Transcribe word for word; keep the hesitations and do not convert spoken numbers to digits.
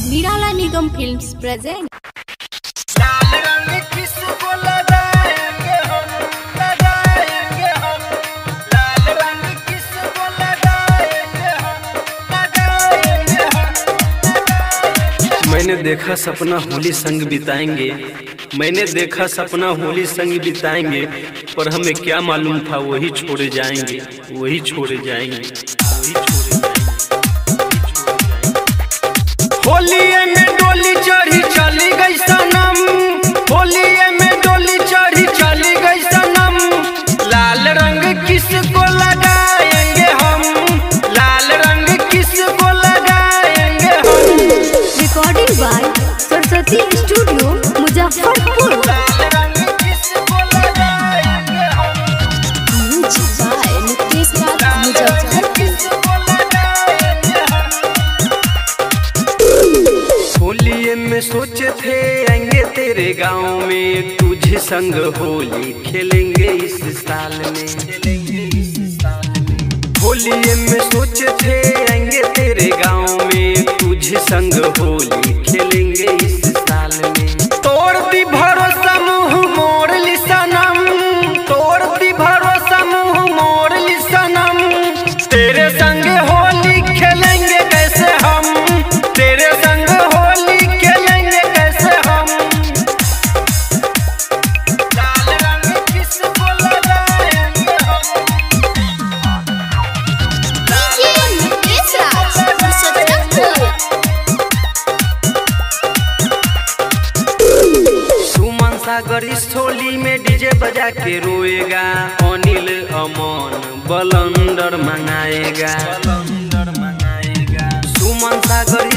निराला निगम films present. लाल रंग किसको लगाएंगे हम, लगाएंगे हम, लाल रंग किसको लगाएंगे हम, लगाएंगे हम। मैंने देखा सपना होली संग बिताएंगे, मैंने देखा सपना होली संग बिताएंगे, पर हमें क्या मालूम था वही छोड़ जाएंगे, वही छोड़ जाएंगे, वही छोड़ जाएंगे। होली में डोली चढ़ी चली गई सनम, होली में डोली चढ़ी चली गई सनम, लाल रंग किसको लगाएंगे हम, लाल रंग किसको लगाएंगे हम। Recording by Saraswati studio Muzaffarpur. लाल रंग किसको लगाएंगे हम, म्यूजिक बाय नितेश राज मुजफ्फरपुर। किसको लगाएंगे हम। होली में सोचे थे आएंगे तेरे गांव में, तुझे संग होली खेलेंगे इस साल में, खेलेंगे इस साल में। होली में सोचे थे आएंगे तेरे गांव में, तुझे संग होली खेलेंगे इस साल में। तोड़ दी भरोसा मुँह मोड़ ली सनम, तोड़ दी भरोसा मुँह मोड़ ली सनम, तेरे संग होली खेलेंगे कैसे हम, तेरे संग होली खेलेंगे कैसे हम। लाल रंग किसको लगाएंगे हम, डीजे नितेश राज मुजफ्फरपुर। सुमन सागर इस होली में डीजे बजा के रोएगा, अनिल अमन बलंदर मंगाएगा, बलंदर मंगाएगा। सुमन सागर